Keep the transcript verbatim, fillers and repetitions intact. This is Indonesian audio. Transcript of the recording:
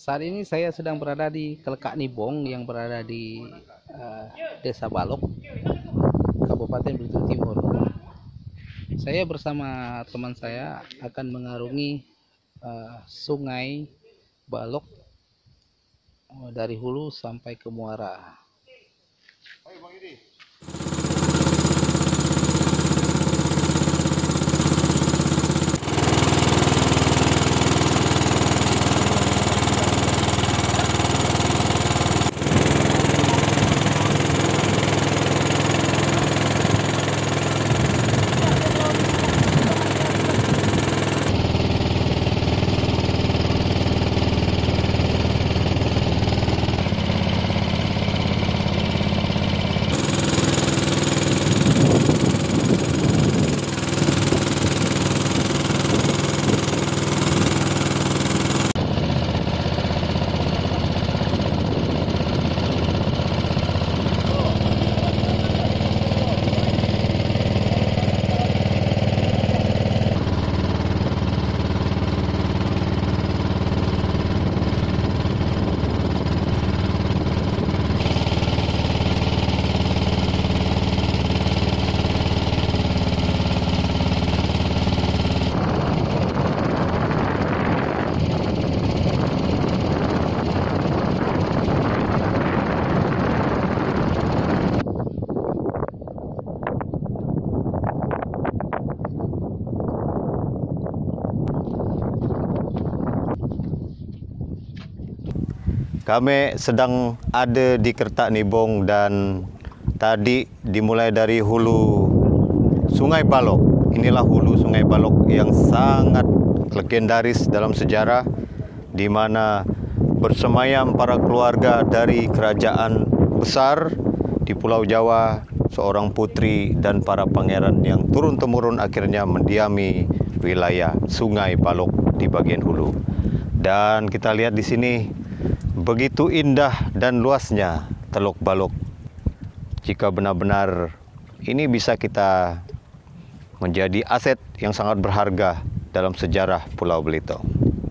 saat ini saya sedang berada di Keretak Nibong yang berada di uh, Desa Balok, Kabupaten Belitung Timur. Saya bersama teman saya akan mengarungi uh, Sungai Balok uh, dari hulu sampai ke muara. Kami sedang ada di Kertak Nibong dan tadi dimulai dari hulu Sungai Balok. Inilah hulu Sungai Balok yang sangat legendaris dalam sejarah, di mana bersemayam para keluarga dari kerajaan besar di Pulau Jawa, seorang putri dan para pangeran yang turun-temurun akhirnya mendiami wilayah Sungai Balok di bagian hulu. Dan kita lihat di sini begitu indah dan luasnya Telok Balok. Jika benar-benar ini bisa kita menjadi aset yang sangat berharga dalam sejarah Pulau Belitung.